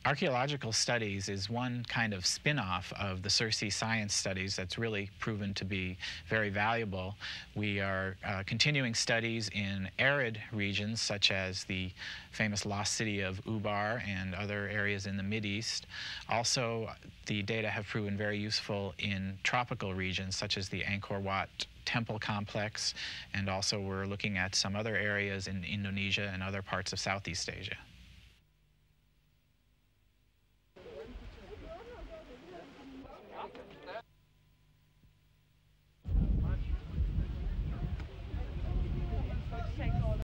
Archaeological studies is one kind of spin-off of the Circe science studies that's really proven to be very valuable. We are continuing studies in arid regions such as the famous lost city of Ubar and other areas in the Mideast. Also, the data have proven very useful in tropical regions such as the Angkor Wat temple complex, and also we're looking at some other areas in Indonesia and other parts of Southeast Asia.